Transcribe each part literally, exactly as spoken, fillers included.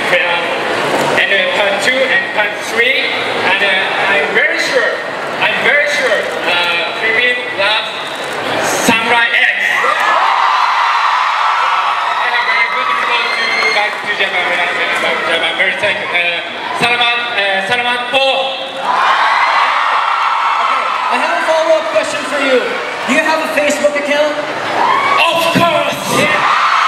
film. And uh, part two and part three. And uh, I'm very sure, I'm very sure, uh, Philippines loves Samurai X. I have very good people to go back to Japan when I'm back to Japan. Very thank you. Uh, Salamat, uh, Salamat po. I have a follow-up question for you. Do you have a Facebook account? Of course! Yeah.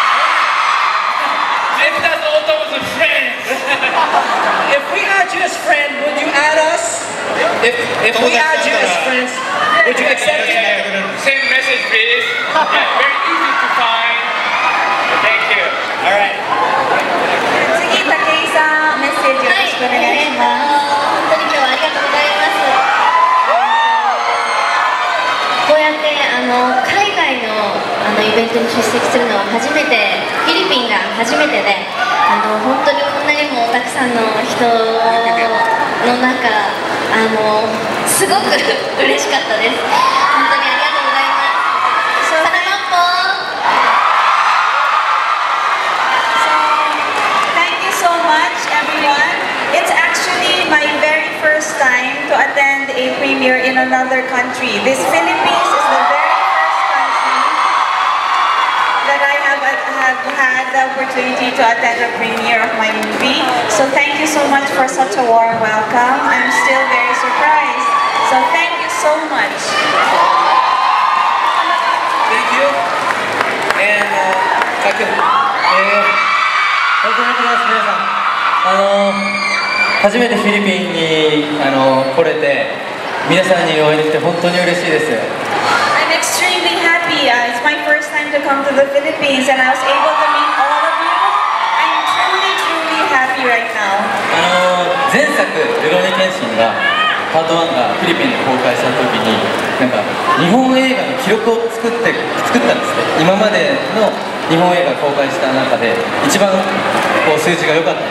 If that's also the friends! If we add you as friend, would you add us? If, if we add you as friends, would you accept it? Same message, please. Yeah, very easy to find. Thank you. Alright. 次、武井さん、メッセージよろしくお願いします。 本当に今日はありがとうございます。こうやってあの海外のあのイベントに出席するのは初めて、フィリピンが初めてで、あの本当にこんなにもたくさんの人の中、あのすごく嬉しかったです。本当にありがとうございます。サラマンポー。 Thank you so much, everyone. It's actually my very first time to attend a premiere in another country. This Philippines is the very first country that I have, have had the opportunity to attend a premiere of my movie. So thank you so much for such a warm welcome. I'm still very surprised. So thank you so much. Thank you. And, uh, Kaku. 本当に皆さん、あの初めてフィリピンにあの来れて皆さんにお会いできて本当に嬉しいです。 I'm extremely happy. Uh, it's my first time to come to the Philippines and I was able to meet all of you. I'm truly, truly happy right now. あの前作「ルローニケンシン」がパートワンがフィリピンで公開した時になんか日本映画の記録を作って作ったんですね。今までの日本映画公開した中で一番こう数字が良かったんです。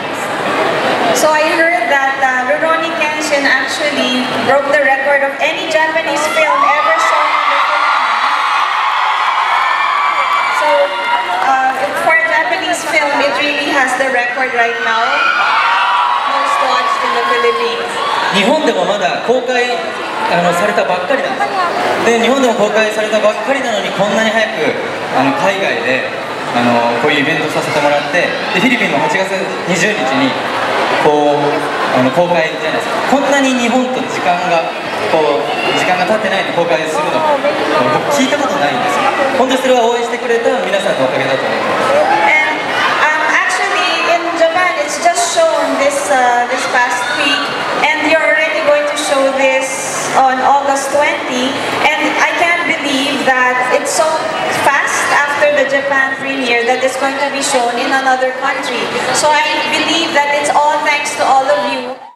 So I heard that uh, Rurouni Kenshin actually broke the record of any Japanese film ever shown in the Philippines. So uh, for a Japanese film, it really has the record right now, most watched in the Philippines. 日本でもまだ公開あのされたばっかりなんです。で日本でも公開されたばっかりなのにこんなに早くあの海外であのこういうイベントさせてもらってでフィリピンのはちがつにじゅうにちにこうあの公開じゃないですか。こんなに日本と時間がこう時間が経ってないのに公開するの僕聞いたことないんですよ。本当にそれは応援してくれた皆さんのおかげだと思います。 And um, actually in Japan it's just shown this uh, this past week, and you're already going to show this on August twentieth, and I can't believe that it's so fast after the Japan premiere that it's going to be shown in another country. So I believe that it's all thanks to all of you.